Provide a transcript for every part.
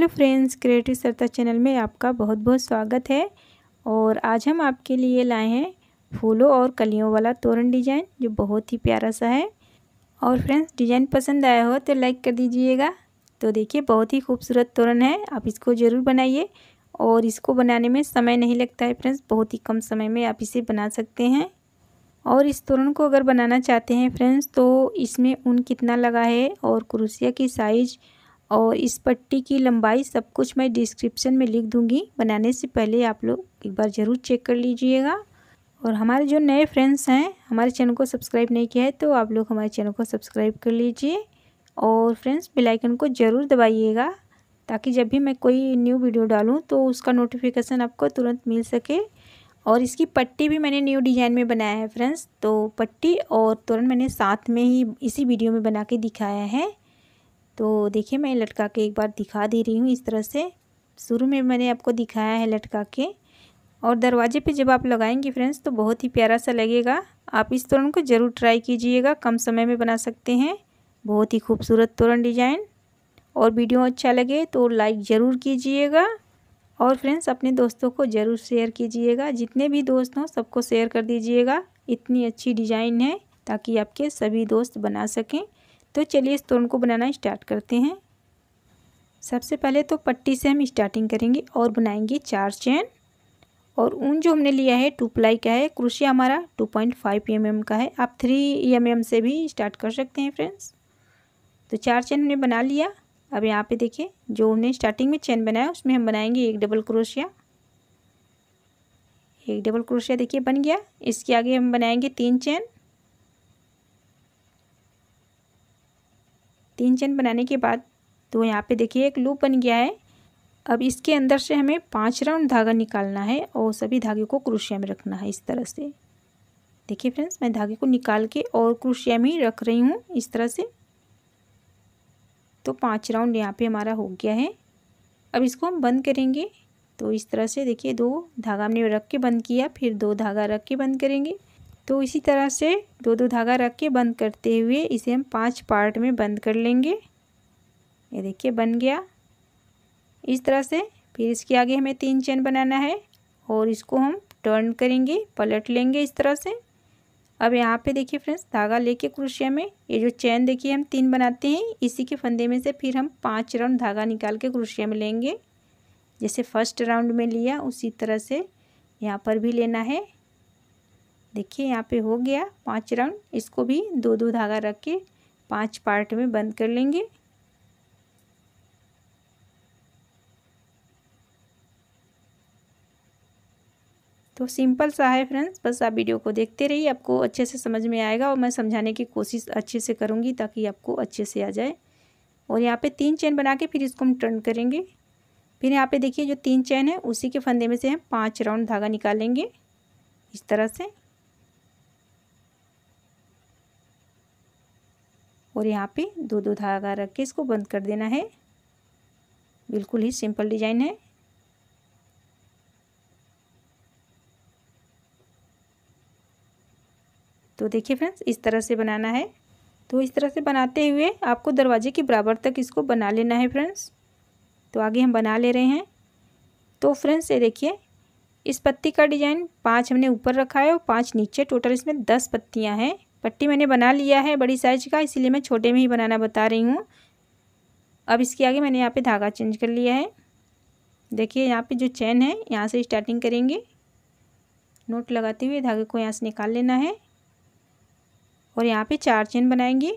Hello friends, creative Sarita channel में आपका बहुत बहुत स्वागत है। और आज हम आपके लिए लाए हैं फूलों और कलियों वाला तोरण डिज़ाइन, जो बहुत ही प्यारा सा है। और फ्रेंड्स, डिज़ाइन पसंद आया हो तो लाइक कर दीजिएगा। तो देखिए, बहुत ही खूबसूरत तोरण है, आप इसको ज़रूर बनाइए। और इसको बनाने में समय नहीं लगता है फ्रेंड्स, बहुत ही कम समय में आप इसे बना सकते हैं। और इस तोरण को अगर बनाना चाहते हैं फ्रेंड्स, तो इसमें ऊन कितना लगा है और क्रोशिया की साइज़ और इस पट्टी की लंबाई सब कुछ मैं डिस्क्रिप्शन में लिख दूंगी। बनाने से पहले आप लोग एक बार ज़रूर चेक कर लीजिएगा। और हमारे जो नए फ्रेंड्स हैं, हमारे चैनल को सब्सक्राइब नहीं किया है तो आप लोग हमारे चैनल को सब्सक्राइब कर लीजिए। और फ्रेंड्स, बेल आइकन को ज़रूर दबाइएगा, ताकि जब भी मैं कोई न्यू वीडियो डालूँ तो उसका नोटिफिकेशन आपको तुरंत मिल सके। और इसकी पट्टी भी मैंने न्यू डिज़ाइन में बनाया है फ्रेंड्स, तो पट्टी और तोरण मैंने साथ में ही इसी वीडियो में बना के दिखाया है। तो देखिए, मैं लटका के एक बार दिखा दे रही हूँ। इस तरह से शुरू में मैंने आपको दिखाया है लटका के। और दरवाजे पे जब आप लगाएंगे फ्रेंड्स, तो बहुत ही प्यारा सा लगेगा। आप इस तोरण को ज़रूर ट्राई कीजिएगा, कम समय में बना सकते हैं। बहुत ही खूबसूरत तोरण डिज़ाइन। और वीडियो अच्छा लगे तो लाइक ज़रूर कीजिएगा। और फ्रेंड्स, अपने दोस्तों को ज़रूर शेयर कीजिएगा, जितने भी दोस्त हों सबको शेयर कर दीजिएगा। इतनी अच्छी डिज़ाइन है ताकि आपके सभी दोस्त बना सकें। तो चलिए, इस तोरण को बनाना स्टार्ट करते हैं। सबसे पहले तो पट्टी से हम स्टार्टिंग करेंगे और बनाएंगे 4 चेन। और ऊन जो हमने लिया है 2 प्लाई का है। क्रोशिया हमारा 2.5 mm का है, आप 3 mm से भी स्टार्ट कर सकते हैं फ्रेंड्स। तो 4 चेन हमने बना लिया। अब यहाँ पे देखिए, जो हमने स्टार्टिंग में चेन बनाया उसमें हम बनाएंगे एक डबल क्रोशिया। एक डबल क्रोशिया देखिए बन गया। इसके आगे हम बनाएंगे 3 चेन। 3 चेन बनाने के बाद तो यहाँ पे देखिए एक लूप बन गया है। अब इसके अंदर से हमें 5 राउंड धागा निकालना है और सभी धागे को क्रोशिया में रखना है इस तरह से। देखिए फ्रेंड्स, मैं धागे को निकाल के और क्रोशिया में ही रख रही हूँ इस तरह से। तो 5 राउंड यहाँ पे हमारा हो गया है। अब इसको हम बंद करेंगे। तो इस तरह से देखिए, 2 धागा हमने रख के बंद किया, फिर 2 धागा रख के बंद करेंगे। तो इसी तरह से 2 धागा रख के बंद करते हुए इसे हम 5 पार्ट में बंद कर लेंगे। ये देखिए बन गया इस तरह से। फिर इसके आगे हमें 3 चेन बनाना है और इसको हम टर्न करेंगे, पलट लेंगे इस तरह से। अब यहाँ पे देखिए फ्रेंड्स, धागा लेके क्रोशिया में ये जो चेन देखिए हम 3 बनाते हैं, इसी के फंदे में से फिर हम 5 राउंड धागा निकाल के क्रोशिया में लेंगे। जैसे फर्स्ट राउंड में लिया उसी तरह से यहाँ पर भी लेना है। देखिए यहाँ पे हो गया 5 राउंड। इसको भी 2 धागा रख के 5 पार्ट में बंद कर लेंगे। तो सिंपल सा है फ्रेंड्स, बस आप वीडियो को देखते रहिए, आपको अच्छे से समझ में आएगा। और मैं समझाने की कोशिश अच्छे से करूँगी ताकि आपको अच्छे से आ जाए। और यहाँ पे 3 चेन बना के फिर इसको हम टर्न करेंगे। फिर यहाँ पे देखिए, जो 3 चेन है उसी के फंदे में से हम 5 राउंड धागा निकालेंगे इस तरह से। और यहाँ पे 2 धागा रख के इसको बंद कर देना है। बिल्कुल ही सिंपल डिजाइन है। तो देखिए फ्रेंड्स, इस तरह से बनाना है। तो इस तरह से बनाते हुए आपको दरवाजे के बराबर तक इसको बना लेना है फ्रेंड्स। तो आगे हम बना ले रहे हैं। तो फ्रेंड्स, ये देखिए, इस पत्ती का डिजाइन 5 हमने ऊपर रखा है और 5 नीचे। टोटल इसमें 10 पत्तियां हैं। पट्टी मैंने बना लिया है बड़ी साइज का, इसीलिए मैं छोटे में ही बनाना बता रही हूँ। अब इसके आगे मैंने यहाँ पे धागा चेंज कर लिया है। देखिए, यहाँ पे जो चेन है यहाँ से स्टार्टिंग करेंगे। नोट लगाते हुए धागे को यहाँ से निकाल लेना है। और यहाँ पे 4 चेन बनाएंगे।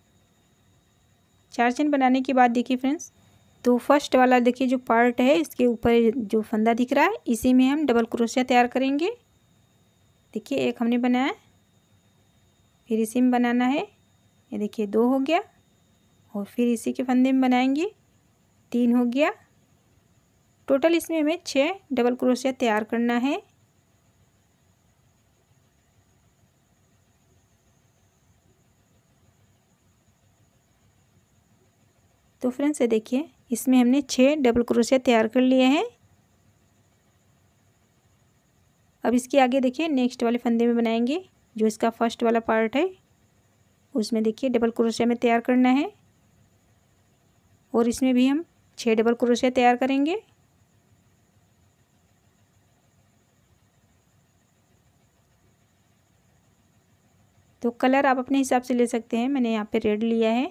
4 चेन बनाने के बाद देखिए फ्रेंड्स, तो फर्स्ट वाला देखिए जो पार्ट है, इसके ऊपर जो फंदा दिख रहा है, इसी में हम डबल क्रोशिया तैयार करेंगे। देखिए, एक हमने बनाया, फिर इसी में बनाना है। ये देखिए 2 हो गया। और फिर इसी के फंदे में बनाएंगे, 3 हो गया। टोटल इसमें हमें 6 डबल क्रोशिया तैयार करना है। तो फ्रेंड्स, ये देखिए, इसमें हमने 6 डबल क्रोशिया तैयार कर लिए हैं। अब इसके आगे देखिए नेक्स्ट वाले फंदे में बनाएंगे, जो इसका फर्स्ट वाला पार्ट है उसमें देखिए डबल क्रोशिया में तैयार करना है। और इसमें भी हम 6 डबल क्रोशिया तैयार करेंगे। तो कलर आप अपने हिसाब से ले सकते हैं, मैंने यहाँ पे रेड लिया है।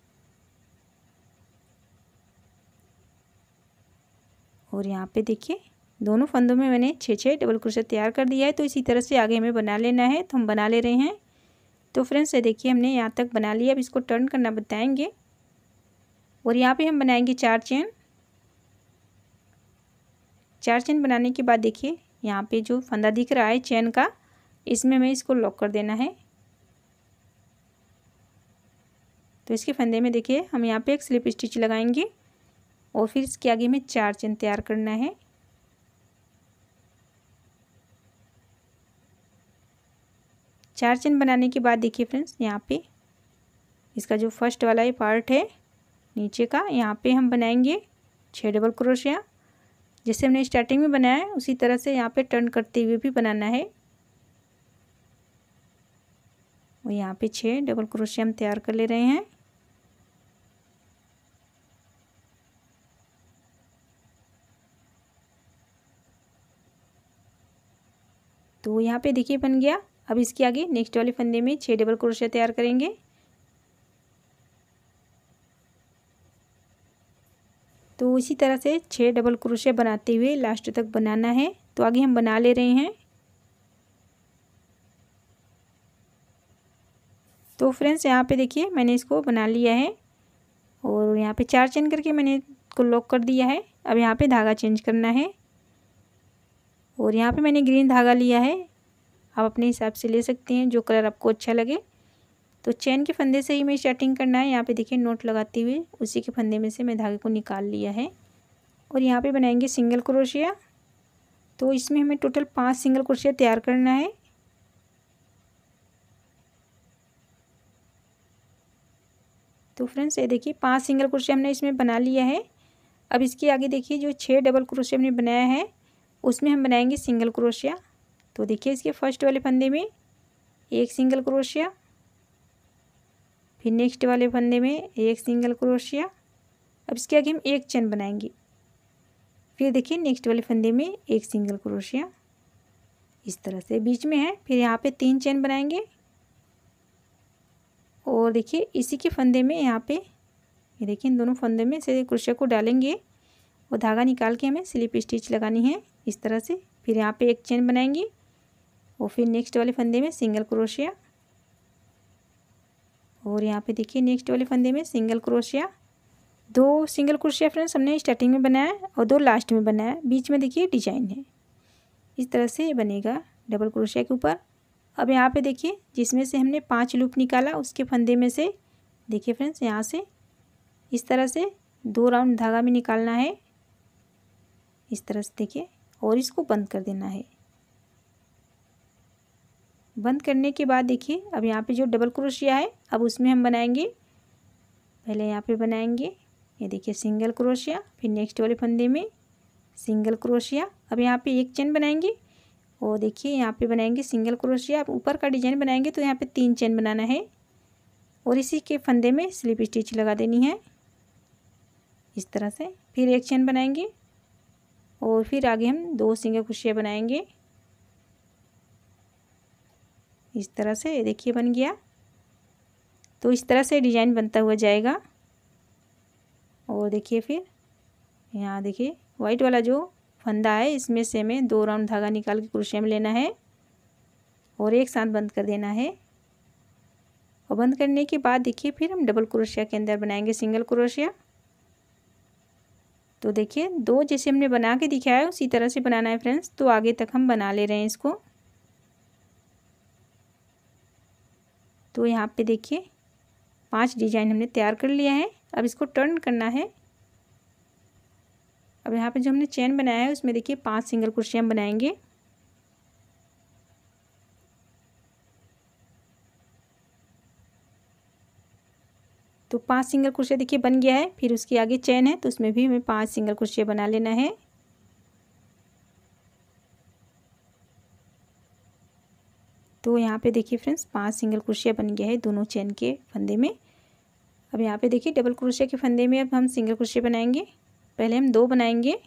और यहाँ पे देखिए दोनों फंदों में मैंने 6 डबल क्रोशिया तैयार कर दिया है। तो इसी तरह से आगे हमें बना लेना है, तो हम बना ले रहे हैं। तो फ्रेंड्स ये देखिए हमने यहाँ तक बना लिया, अब इसको टर्न करना बताएंगे। और यहाँ पे हम बनाएंगे 4 चेन। 4 चेन बनाने के बाद देखिए यहाँ पे जो फंदा दिख रहा है चेन का, इसमें हमें इसको लॉक कर देना है। तो इसके फंदे में देखिए हम यहाँ पे एक स्लिप स्टिच लगाएंगे और फिर इसके आगे में 4 चेन तैयार करना है। चार चेन बनाने के बाद देखिए फ्रेंड्स यहाँ पे इसका जो फर्स्ट वाला ये पार्ट है नीचे का, यहाँ पे हम बनाएंगे 6 डबल क्रोशिया। जैसे हमने स्टार्टिंग में बनाया है उसी तरह से यहाँ पे टर्न करते हुए भी बनाना है। और यहाँ पे 6 डबल क्रोशिया हम तैयार कर ले रहे हैं। तो यहाँ पे देखिए बन गया। अब इसके आगे नेक्स्ट वाले फंदे में 6 डबल क्रोशिया तैयार करेंगे। तो इसी तरह से 6 डबल क्रोशिया बनाते हुए लास्ट तक बनाना है। तो आगे हम बना ले रहे हैं। तो फ्रेंड्स यहाँ पे देखिए मैंने इसको बना लिया है और यहाँ पे 4 चेन करके मैंने इसको लॉक कर दिया है। अब यहाँ पे धागा चेंज करना है और यहाँ पे मैंने ग्रीन धागा लिया है, आप अपने हिसाब से ले सकते हैं जो कलर आपको अच्छा लगे। तो चेन के फंदे से ही मैं स्टार्टिंग करना है। यहाँ पे देखिए नोट लगाते हुए उसी के फंदे में से मैं धागे को निकाल लिया है। और यहाँ पे बनाएंगे सिंगल क्रोशिया। तो इसमें हमें टोटल 5 सिंगल क्रोशिया तैयार करना है। तो फ्रेंड्स ये देखिए 5 सिंगल क्रोशिया हमने इसमें बना लिया है। अब इसके आगे देखिए जो 6 डबल क्रोशिया हमने बनाया है उसमें हम बनाएंगे सिंगल क्रोशिया। तो देखिए इसके फर्स्ट वाले फंदे में एक सिंगल क्रोशिया, फिर नेक्स्ट वाले फंदे में एक सिंगल क्रोशिया। अब इसके आगे हम एक चेन बनाएंगे, फिर देखिए नेक्स्ट वाले फंदे में एक सिंगल क्रोशिया, इस तरह से बीच में है। फिर यहाँ पे 3 चेन बनाएंगे और देखिए इसी के फंदे में यहाँ पे ये देखिए इन दोनों फंदे में से क्रोशिया को डालेंगे और धागा निकाल के हमें स्लिप स्टिच लगानी है इस तरह से। फिर यहाँ पे एक चेन बनाएंगे और फिर नेक्स्ट वाले फंदे में सिंगल क्रोशिया और यहाँ पे देखिए नेक्स्ट वाले फंदे में सिंगल क्रोशिया। 2 सिंगल क्रोशिया फ्रेंड्स हमने स्टार्टिंग में बनाया और 2 लास्ट में बनाया, बीच में देखिए डिजाइन है। इस तरह से बनेगा डबल क्रोशिया के ऊपर। अब यहाँ पे देखिए जिसमें से हमने 5 लूप निकाला उसके फंदे में से देखिए फ्रेंड्स यहाँ से इस तरह से 2 राउंड धागा में निकालना है इस तरह से देखिए, और इसको बंद कर देना है। बंद करने के बाद देखिए अब यहाँ पे जो डबल क्रोशिया है अब उसमें हम बनाएंगे, पहले यहाँ पे बनाएंगे ये देखिए सिंगल क्रोशिया, फिर नेक्स्ट वाले फंदे में सिंगल क्रोशिया। अब यहाँ पे एक चेन बनाएंगे और देखिए यहाँ पे बनाएंगे सिंगल क्रोशिया। अब ऊपर का डिजाइन बनाएंगे तो यहाँ पे 3 चेन बनाना है और इसी के फंदे में स्लिप स्टिच लगा देनी है इस तरह से। फिर एक चेन बनाएंगे और फिर आगे हम 2 सिंगल क्रोशिया बनाएंगे इस तरह से। ये देखिए बन गया। तो इस तरह से डिजाइन बनता हुआ जाएगा। और देखिए फिर यहाँ देखिए वाइट वाला जो फंदा है इसमें से हमें 2 राउंड धागा निकाल के क्रोशिया में लेना है और एक साथ बंद कर देना है। और बंद करने के बाद देखिए फिर हम डबल क्रोशिया के अंदर बनाएंगे सिंगल क्रोशिया। तो देखिए 2 जैसे हमने बना के दिखाया है उसी तरह से बनाना है फ्रेंड्स। तो आगे तक हम बना ले रहे हैं इसको। तो यहाँ पे देखिए 5 डिजाइन हमने तैयार कर लिया है। अब इसको टर्न करना है। अब यहाँ पे जो हमने चेन बनाया है उसमें देखिए 5 सिंगल क्रोशिया हम बनाएंगे। तो 5 सिंगल क्रोशिया देखिए बन गया है। फिर उसके आगे चेन है तो उसमें भी हमें 5 सिंगल क्रोशिया बना लेना है। तो यहाँ पे देखिए फ्रेंड्स 5 सिंगल क्रोशिया बन गया है दोनों चेन के फंदे में। अब यहाँ पे देखिए डबल क्रोशिया के फंदे में अब हम सिंगल क्रोशिया बनाएंगे पहले हम 2 बनाएंगे,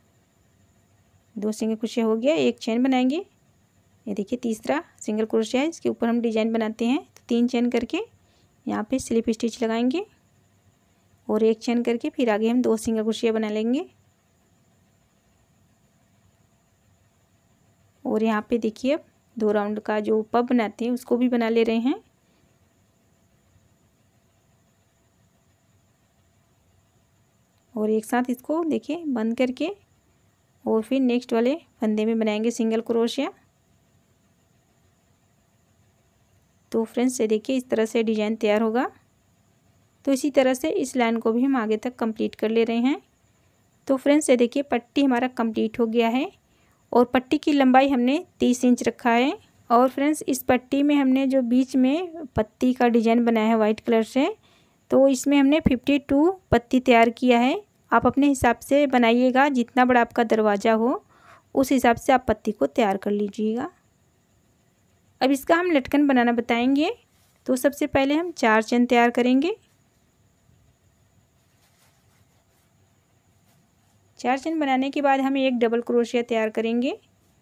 2 सिंगल क्रोशिया हो गया, एक चेन बनाएंगे। ये देखिए तीसरा सिंगल क्रोशिया है, इसके ऊपर हम डिजाइन बनाते हैं। तो 3 चेन करके यहाँ पे स्लिप स्टिच लगाएंगे और एक चेन करके फिर आगे हम 2 सिंगल क्रोशिया बना लेंगे। और यहाँ पे देखिए अब 2 राउंड का जो पब बनाते हैं उसको भी बना ले रहे हैं। और एक साथ इसको देखिए बंद करके और फिर नेक्स्ट वाले फंदे में बनाएंगे सिंगल क्रोशिया। तो फ्रेंड्स ये देखिए इस तरह से डिजाइन तैयार होगा। तो इसी तरह से इस लाइन को भी हम आगे तक कंप्लीट कर ले रहे हैं। तो फ्रेंड्स ये देखिए पट्टी हमारा कंप्लीट हो गया है और पट्टी की लंबाई हमने 30 इंच रखा है। और फ्रेंड्स इस पट्टी में हमने जो बीच में पत्ती का डिजाइन बनाया है वाइट कलर से, तो इसमें हमने 52 पत्ती तैयार किया है। आप अपने हिसाब से बनाइएगा, जितना बड़ा आपका दरवाज़ा हो उस हिसाब से आप पत्ती को तैयार कर लीजिएगा। अब इसका हम लटकन बनाना बताएंगे। तो सबसे पहले हम 4 चेन तैयार करेंगे। 4 चेन बनाने के बाद हम एक डबल क्रोशिया तैयार करेंगे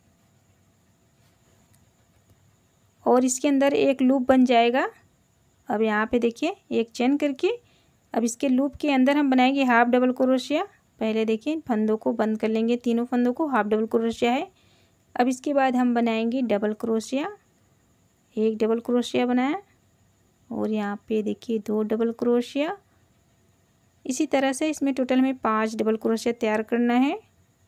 और इसके अंदर एक लूप बन जाएगा। अब यहाँ पे देखिए एक चेन करके अब इसके लूप के अंदर हम बनाएंगे हाफ डबल क्रोशिया। पहले देखिए फंदों को बंद कर लेंगे, तीनों फंदों को हाफ डबल क्रोशिया है। अब इसके बाद हम बनाएंगे डबल क्रोशिया, एक डबल क्रोशिया बनाया और यहाँ पे देखिए 2 डबल क्रोशिया। इसी तरह से इसमें टोटल में 5 डबल क्रोशिया तैयार करना है।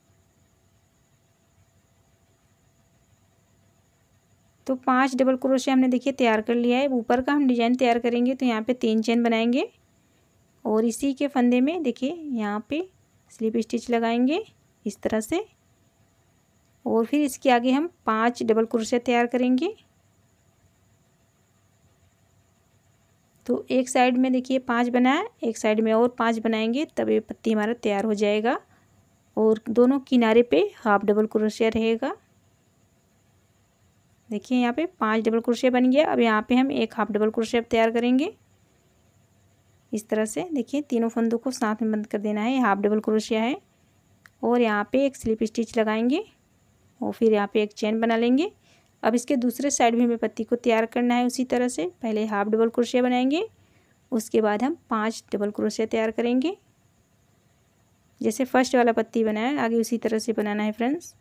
तो 5 डबल क्रोशिया हमने देखिए तैयार कर लिया है। ऊपर का हम डिजाइन तैयार करेंगे तो यहाँ पे 3 चेन बनाएंगे और इसी के फंदे में देखिए यहाँ पे स्लिप स्टिच लगाएंगे इस तरह से। और फिर इसके आगे हम 5 डबल क्रोशिया तैयार करेंगे। तो एक साइड में देखिए 5 बनाया, एक साइड में और 5 बनाएंगे, तब ये पत्ती हमारा तैयार हो जाएगा। और दोनों किनारे पे हाफ डबल क्रोशिया रहेगा। देखिए यहाँ पे 5 डबल क्रोशिया बन गया। अब यहाँ पे हम एक हाफ डबल क्रोशिया तैयार करेंगे इस तरह से। देखिए तीनों फंदों को साथ में बंद कर देना है, हाफ डबल क्रोशिया है। और यहाँ पे एक स्लिप स्टिच लगाएंगे और फिर यहाँ पे एक चेन बना लेंगे। अब इसके दूसरे साइड भी हमें पत्ती को तैयार करना है उसी तरह से। पहले हाफ डबल क्रोशिया बनाएंगे, उसके बाद हम 5 डबल क्रोशिया तैयार करेंगे। जैसे फर्स्ट वाला पत्ती बनाया आगे उसी तरह से बनाना है फ्रेंड्स।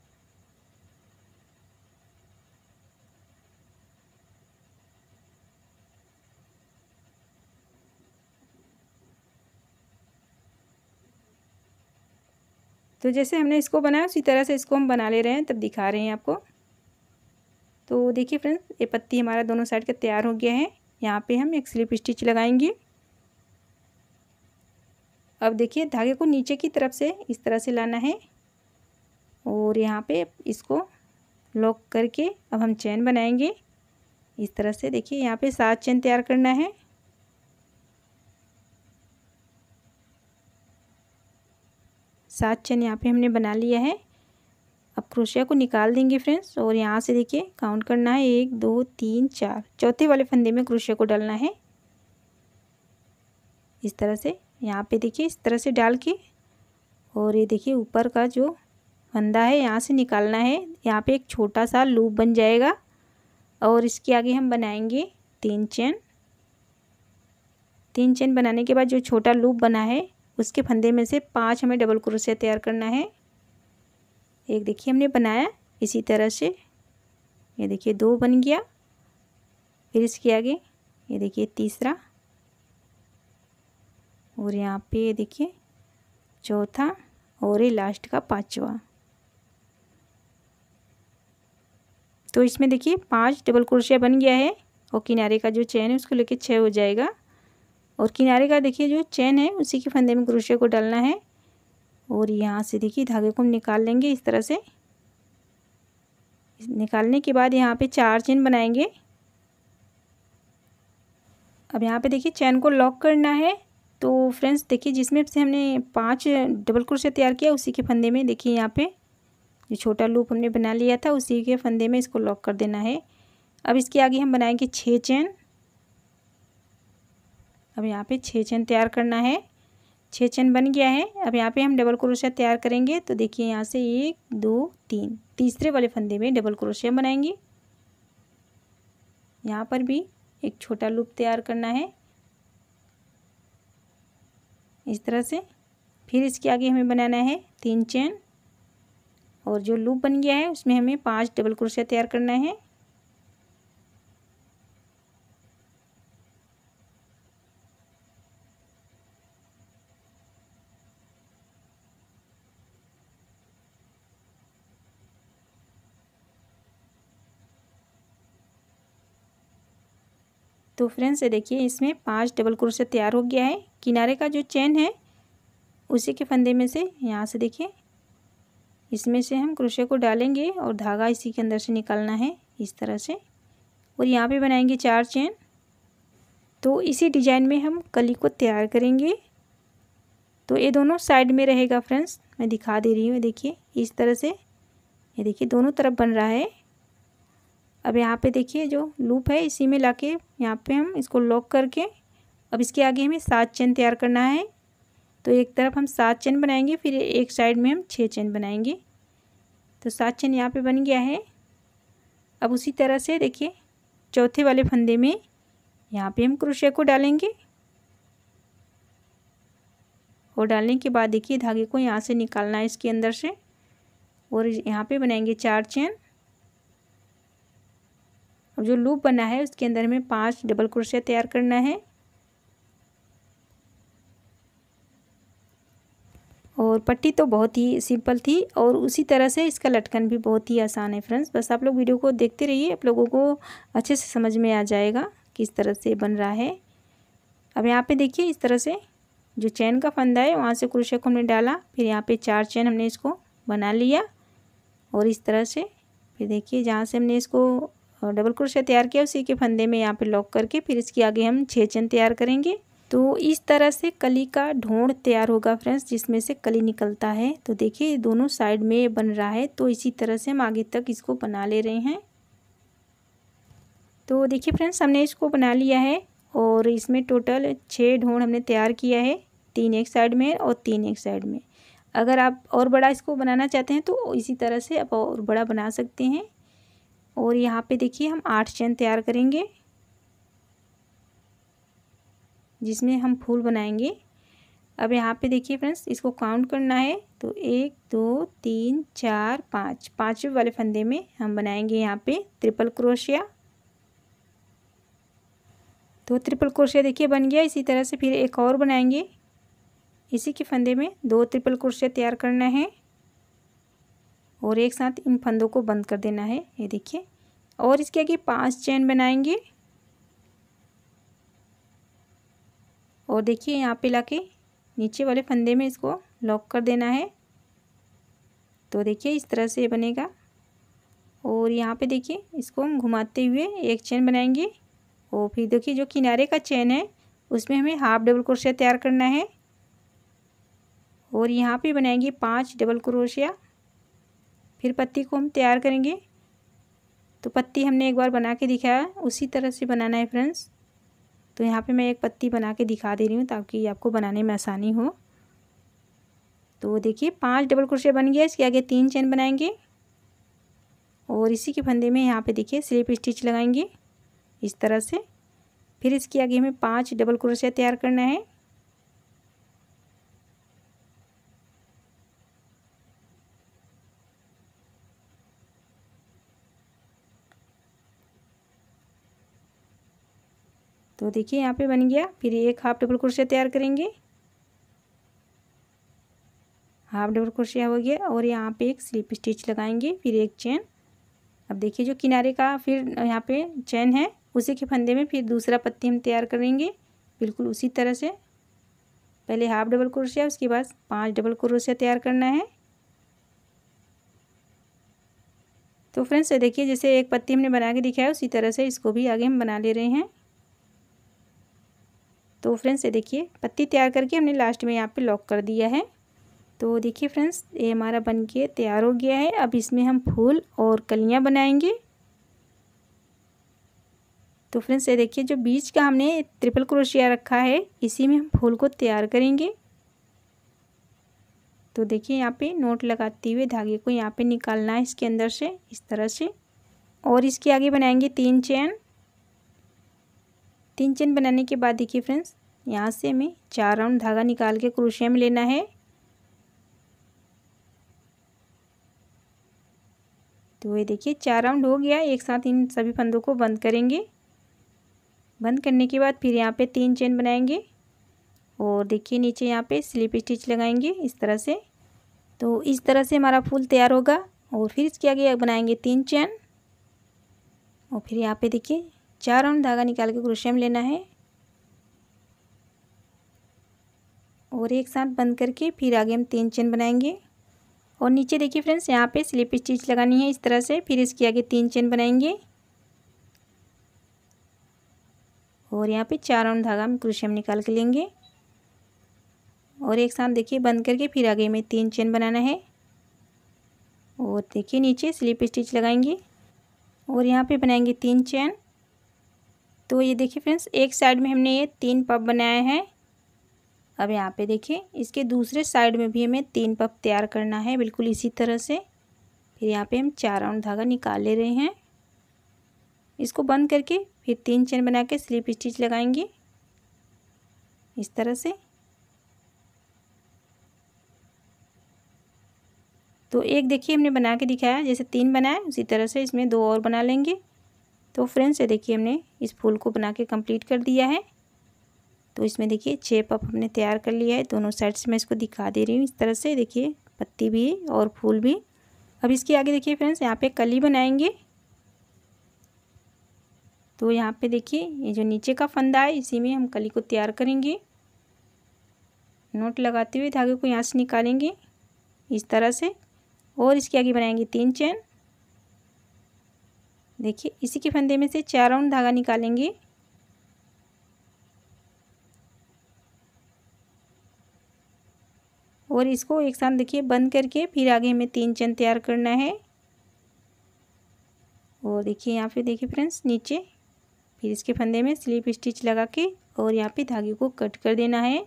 तो जैसे हमने इसको बनाया उसी तरह से इसको हम बना ले रहे हैं, तब दिखा रहे हैं आपको। तो देखिए फ्रेंड्स ये पत्ती हमारा दोनों साइड का तैयार हो गया है। यहाँ पे हम एक स्लिप स्टिच लगाएंगे। अब देखिए धागे को नीचे की तरफ से इस तरह से लाना है और यहाँ पे इसको लॉक करके अब हम चेन बनाएंगे इस तरह से। देखिए यहाँ पे 7 चेन तैयार करना है। सात चेन यहाँ पे हमने बना लिया है। अब क्रोशिया को निकाल देंगे फ्रेंड्स और यहाँ से देखिए काउंट करना है 1 2 3 4। चौथे वाले फंदे में क्रोशिया को डालना है इस तरह से। यहाँ पे देखिए इस तरह से डाल के और ये देखिए ऊपर का जो फंदा है यहाँ से निकालना है। यहाँ पे एक छोटा सा लूप बन जाएगा और इसके आगे हम बनाएंगे 3 चेन। 3 चेन बनाने के बाद जो छोटा लूप बना है उसके फंदे में से 5 हमें डबल क्रोशिया तैयार करना है। एक देखिए हमने बनाया इसी तरह से, ये देखिए 2 बन गया। फिर इसके आगे ये देखिए तीसरा और यहाँ पे ये देखिए चौथा और ये लास्ट का 5वां। तो इसमें देखिए 5 डबल क्रोशिया बन गया है और किनारे का जो चेन है उसको लेके 6 हो जाएगा। और किनारे का देखिए जो चेन है उसी के फंदे में क्रोशिया को डालना है और यहाँ से देखिए धागे को हम निकाल लेंगे इस तरह से। निकालने के बाद यहाँ पे 4 चेन बनाएंगे। अब यहाँ पे देखिए चेन को लॉक करना है। तो फ्रेंड्स देखिए जिसमें से हमने 5 डबल क्रोशिया तैयार किया उसी के फंदे में देखिए यहाँ पे जो छोटा लूप हमने बना लिया था उसी के फंदे में इसको लॉक कर देना है। अब इसके आगे हम बनाएंगे 6 चेन। अब यहाँ पे 6 चेन तैयार करना है। 6 चेन बन गया है। अब यहाँ पे हम डबल क्रोशिया तैयार करेंगे। तो देखिए यहाँ से 1 2 3 तीसरे वाले फंदे में डबल क्रोशिया बनाएंगे। यहाँ पर भी एक छोटा लूप तैयार करना है इस तरह से। फिर इसके आगे हमें बनाना है 3 चेन और जो लूप बन गया है उसमें हमें 5 डबल क्रोशिया तैयार करना है। तो फ्रेंड्स ये देखिए इसमें 5 डबल क्रोशिया तैयार हो गया है। किनारे का जो चेन है उसी के फंदे में से यहाँ से देखिए इसमें से हम क्रोशिया को डालेंगे और धागा इसी के अंदर से निकालना है इस तरह से। और यहाँ पे बनाएंगे 4 चेन। तो इसी डिजाइन में हम कली को तैयार करेंगे। तो ये दोनों साइड में रहेगा फ्रेंड्स, मैं दिखा दे रही हूँ। देखिए इस तरह से, ये देखिए दोनों तरफ बन रहा है। अब यहाँ पे देखिए जो लूप है इसी में लाके यहाँ पे हम इसको लॉक करके अब इसके आगे हमें 7 चेन तैयार करना है। तो एक तरफ हम 7 चेन बनाएंगे, फिर एक साइड में हम 6 चेन बनाएंगे। तो 7 चेन यहाँ पे बन गया है। अब उसी तरह से देखिए चौथे वाले फंदे में यहाँ पे हम क्रोशिया को डालेंगे और डालने के बाद देखिए धागे को यहाँ से निकालना है इसके अंदर से और यहाँ पे बनाएंगे 4 चेन। अब जो लूप बना है उसके अंदर में 5 डबल क्रोशिया तैयार करना है। और पट्टी तो बहुत ही सिंपल थी और उसी तरह से इसका लटकन भी बहुत ही आसान है फ्रेंड्स। बस आप लोग वीडियो को देखते रहिए, आप लोगों को अच्छे से समझ में आ जाएगा किस तरह से बन रहा है। अब यहाँ पे देखिए इस तरह से जो चेन का फंदा है वहाँ से क्रोशिया को हमने डाला, फिर यहाँ पे 4 चेन हमने इसको बना लिया और इस तरह से फिर देखिए जहाँ से हमने इसको डबल क्रोशिया तैयार किया उसी के फंदे में यहाँ पे लॉक करके फिर इसके आगे हम 6 चेन तैयार करेंगे। तो इस तरह से कली का ढोंड तैयार होगा फ्रेंड्स, जिसमें से कली निकलता है। तो देखिए दोनों साइड में बन रहा है। तो इसी तरह से हम आगे तक इसको बना ले रहे हैं। तो देखिए फ्रेंड्स हमने इसको बना लिया है और इसमें टोटल 6 ढोंड हमने तैयार किया है, 3 एक साइड में और 3 एक साइड में। अगर आप और बड़ा इसको बनाना चाहते हैं तो इसी तरह से आप और बड़ा बना सकते हैं। और यहाँ पे देखिए हम 8 चेन तैयार करेंगे जिसमें हम फूल बनाएंगे। अब यहाँ पे देखिए फ्रेंड्स इसको काउंट करना है। तो 1 2 3 4 5 पाँचवें वाले फंदे में हम बनाएंगे यहाँ पे ट्रिपल क्रोशिया। तो ट्रिपल क्रोशिया देखिए बन गया। इसी तरह से फिर एक और बनाएंगे, इसी के फंदे में 2 ट्रिपल क्रोशिया तैयार करना है और एक साथ इन फंदों को बंद कर देना है, ये देखिए। और इसके आगे 5 चेन बनाएंगे और देखिए यहाँ पे लाके नीचे वाले फंदे में इसको लॉक कर देना है। तो देखिए इस तरह से बनेगा। और यहाँ पे देखिए इसको हम घुमाते हुए एक चेन बनाएंगे और फिर देखिए जो किनारे का चेन है उसमें हमें हाफ डबल क्रोशिया तैयार करना है और यहाँ पे बनाएंगे 5 डबल क्रोशिया। फिर पत्ती को हम तैयार करेंगे। तो पत्ती हमने एक बार बना के दिखाया, उसी तरह से बनाना है फ्रेंड्स। तो यहाँ पे मैं एक पत्ती बना के दिखा दे रही हूँ ताकि आपको बनाने में आसानी हो। तो देखिए 5 डबल क्रोशिया बन गया। इसके आगे 3 चेन बनाएंगे और इसी के फंदे में यहाँ पे देखिए स्लिप स्टिच लगाएंगे इस तरह से। फिर इसके आगे हमें 5 डबल क्रोशिया तैयार करना है। तो देखिए यहाँ पे बन गया। फिर एक हाफ डबल क्रोशिया तैयार करेंगे, हाफ डबल क्रोशिया हो गया और यहाँ पे एक स्लिप स्टिच लगाएंगे, फिर एक चेन। अब देखिए जो किनारे का फिर यहाँ पे चेन है उसी के फंदे में फिर दूसरा पत्ती हम तैयार करेंगे बिल्कुल उसी तरह से। पहले हाफ डबल क्रोशिया, उसके बाद 5 डबल क्रोशिया तैयार करना है। तो फ्रेंड्स देखिए जैसे एक पत्ती हमने बना के दिखाया उसी तरह से इसको भी आगे हम बना ले रहे हैं। तो फ्रेंड्स ये देखिए पत्ती तैयार करके हमने लास्ट में यहाँ पे लॉक कर दिया है। तो देखिए फ्रेंड्स ये हमारा बनके तैयार हो गया है। अब इसमें हम फूल और कलियाँ बनाएंगे। तो फ्रेंड्स ये देखिए जो बीच का हमने ट्रिपल क्रोशिया रखा है इसी में हम फूल को तैयार करेंगे। तो देखिए यहाँ पे नोट लगाते हुए धागे को यहाँ पे निकालना है इसके अंदर से इस तरह से। और इसके आगे बनाएंगे 3 चेन। 3 चेन बनाने के बाद देखिए फ्रेंड्स यहाँ से हमें 4 राउंड धागा निकाल के क्रोशे में लेना है। तो ये देखिए 4 राउंड हो गया। एक साथ इन सभी फंदों को बंद करेंगे। बंद करने के बाद फिर यहाँ पे 3 चेन बनाएंगे और देखिए नीचे यहाँ पे स्लिप स्टिच लगाएंगे इस तरह से। तो इस तरह से हमारा फूल तैयार होगा। और फिर इसके आगे बनाएंगे 3 चेन और फिर यहाँ पे देखिए 4 राउंड धागा निकाल के क्रोशे में लेना है और एक साथ बंद करके फिर आगे हम 3 चेन बनाएंगे। और नीचे देखिए फ्रेंड्स यहाँ पे स्लिप स्टिच लगानी है इस तरह से। फिर इसके आगे 3 चेन बनाएंगे और यहाँ पे 4 राउंड धागा हम क्रोशे में निकाल के लेंगे और एक साथ देखिए बंद करके फिर आगे में 3 चेन बनाना है और देखिए नीचे स्लिप स्टिच लगाएंगे और यहाँ पे बनाएंगे 3 चेन। तो ये देखिए फ्रेंड्स एक साइड में हमने ये 3 पफ बनाया है। अब यहाँ पे देखिए इसके दूसरे साइड में भी हमें 3 पफ तैयार करना है बिल्कुल इसी तरह से। फिर यहाँ पे हम 4 राउंड धागा निकाल ले रहे हैं। इसको बंद करके फिर 3 चेन बना के स्लिप स्टिच लगाएंगे इस तरह से। तो एक देखिए हमने बना के दिखाया जैसे 3 बनाया उसी तरह से इसमें 2 और बना लेंगे। तो फ्रेंड्स ये देखिए हमने इस फूल को बना के कंप्लीट कर दिया है। तो इसमें देखिए 6 पफ हमने तैयार कर लिया है। दोनों साइड से मैं इसको दिखा दे रही हूँ इस तरह से। देखिए पत्ती भी और फूल भी। अब इसके आगे देखिए फ्रेंड्स यहाँ पे कली बनाएंगे। तो यहाँ पे देखिए ये जो नीचे का फंदा है इसी में हम कली को तैयार करेंगे। नोट लगाते हुए धागे को यहाँ से निकालेंगे इस तरह से और इसके आगे बनाएंगे 3 चेन। देखिए इसी के फंदे में से 4 राउंड धागा निकालेंगे और इसको एक साथ देखिए बंद करके फिर आगे हमें 3 चेन तैयार करना है। और देखिए यहाँ पे देखिए फ्रेंड्स नीचे फिर इसके फंदे में स्लिप स्टिच लगा के और यहाँ पे धागे को कट कर देना है।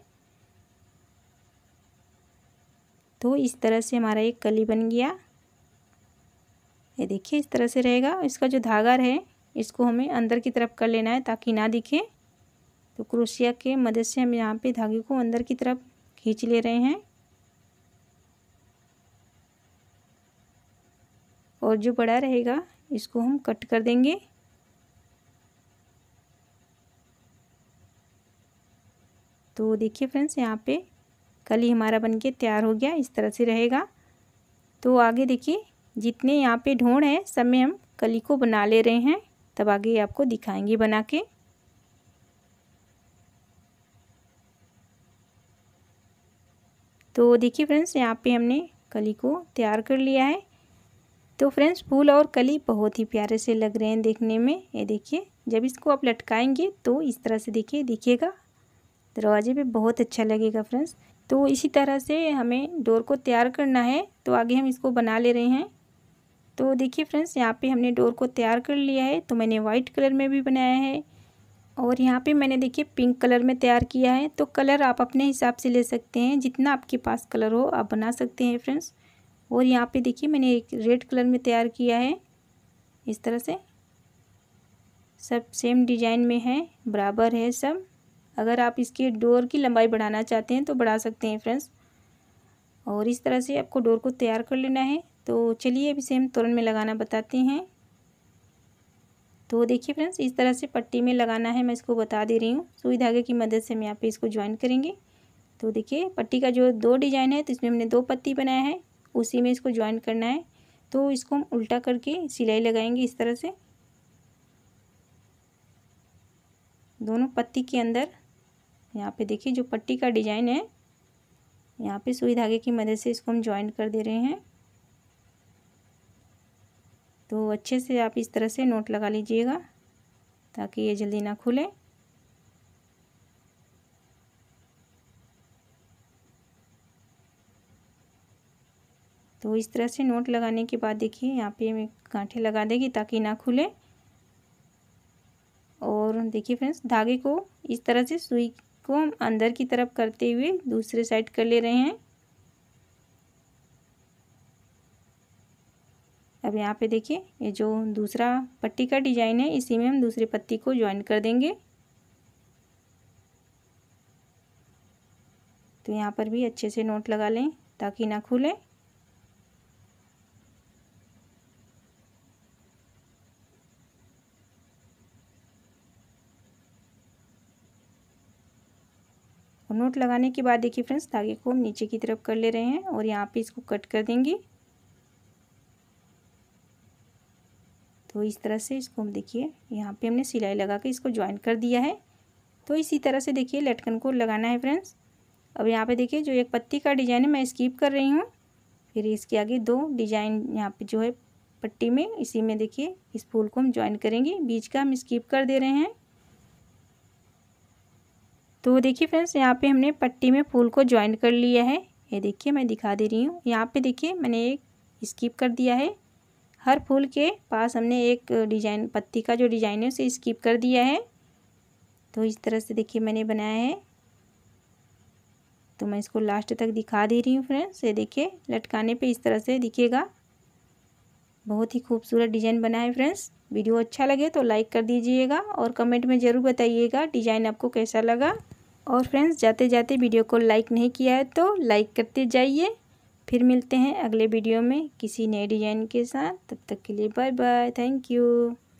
तो इस तरह से हमारा एक कली बन गया। ये देखिए इस तरह से रहेगा। इसका जो धागा है इसको हमें अंदर की तरफ कर लेना है ताकि ना दिखे। तो क्रोशिया के मदद से हम यहाँ पे धागे को अंदर की तरफ खींच ले रहे हैं और जो बड़ा रहेगा इसको हम कट कर देंगे। तो देखिए फ्रेंड्स यहाँ पे कली हमारा बनके तैयार हो गया इस तरह से रहेगा। तो आगे देखिए जितने यहाँ पे ढोंढ है सब में हम कली को बना ले रहे हैं। तब आगे आपको दिखाएंगे बना के। तो देखिए फ्रेंड्स यहाँ पे हमने कली को तैयार कर लिया है। तो फ्रेंड्स फूल और कली बहुत ही प्यारे से लग रहे हैं देखने में। ये देखिए जब इसको आप लटकाएंगे तो इस तरह से देखिए दिखेगा दरवाजे पे, बहुत अच्छा लगेगा फ्रेंड्स। तो इसी तरह से हमें डोर को तैयार करना है। तो आगे हम इसको बना ले रहे हैं। तो देखिए फ्रेंड्स यहाँ पे हमने डोर को तैयार कर लिया है। तो मैंने वाइट कलर में भी बनाया है और यहाँ पे मैंने देखिए पिंक कलर में तैयार किया है। तो कलर आप अपने हिसाब से ले सकते हैं, जितना आपके पास कलर हो आप बना सकते हैं फ्रेंड्स। और यहाँ पे देखिए मैंने एक रेड कलर में तैयार किया है इस तरह से। सब सेम डिजाइन में है, बराबर है सब। अगर आप इसकी डोर की लंबाई बढ़ाना चाहते हैं तो बढ़ा सकते हैं फ्रेंड्स। और इस तरह से आपको डोर को तैयार कर लेना है। तो चलिए अभी से हम तोरण में लगाना बताते हैं। तो देखिए फ्रेंड्स इस तरह से पट्टी में लगाना है, मैं इसको बता दे रही हूँ। सुई धागे की मदद से हम यहाँ पे इसको ज्वाइन करेंगे। तो देखिए पट्टी का जो 2 डिजाइन है तो इसमें हमने 2 पत्ती बनाया है, उसी में इसको ज्वाइन करना है। तो इसको हम उल्टा करके सिलाई लगाएंगे इस तरह से। दोनों पत्ती के अंदर यहाँ पे देखिए जो पट्टी का डिजाइन है यहाँ पे सुई धागे की मदद से इसको हम ज्वाइन कर दे रहे हैं। तो अच्छे से आप इस तरह से नोट लगा लीजिएगा ताकि ये जल्दी ना खुले। तो इस तरह से नोट लगाने के बाद देखिए यहाँ पे हमें गांठें लगा देगी ताकि ना खुले। और देखिए फ्रेंड्स धागे को इस तरह से सुई को हम अंदर की तरफ करते हुए दूसरे साइड कर ले रहे हैं। अब यहाँ पे देखिए ये जो दूसरा पट्टी का डिजाइन है इसी में हम दूसरी पत्ती को ज्वाइन कर देंगे। तो यहाँ पर भी अच्छे से नोट लगा लें ताकि ना खुले। और नोट लगाने के बाद देखिए फ्रेंड्स धागे को हम नीचे की तरफ कर ले रहे हैं और यहाँ पे इसको कट कर देंगे। तो इस तरह से इसको हम देखिए यहाँ पे हमने सिलाई लगा के इसको ज्वाइन कर दिया है। तो इसी तरह से देखिए लटकन को लगाना है फ्रेंड्स। अब यहाँ पे देखिए जो एक पत्ती का डिजाइन है मैं स्किप कर रही हूँ, फिर इसके आगे 2 डिजाइन यहाँ पे जो है पट्टी में इसी में देखिए इस फूल को हम ज्वाइन करेंगे, बीच का हम स्किप कर दे रहे हैं। तो देखिए फ्रेंड्स यहाँ पे हमने पट्टी में फूल को ज्वाइन कर लिया है। ये देखिए मैं दिखा दे रही हूँ, यहाँ पे देखिए मैंने एक स्किप कर दिया है। हर फूल के पास हमने एक डिजाइन पत्ती का जो डिजाइन है उसे स्किप कर दिया है। तो इस तरह से देखिए मैंने बनाया है। तो मैं इसको लास्ट तक दिखा दे रही हूँ फ्रेंड्स। ये देखिए लटकाने पे इस तरह से दिखेगा। बहुत ही खूबसूरत डिजाइन बना है फ्रेंड्स। वीडियो अच्छा लगे तो लाइक कर दीजिएगा और कमेंट में ज़रूर बताइएगा डिज़ाइन आपको कैसा लगा। और फ्रेंड्स जाते जाते वीडियो को लाइक नहीं किया है तो लाइक करते जाइए। फिर मिलते हैं अगले वीडियो में किसी नए डिज़ाइन के साथ। तब तक के लिए बाय बाय, थैंक यू।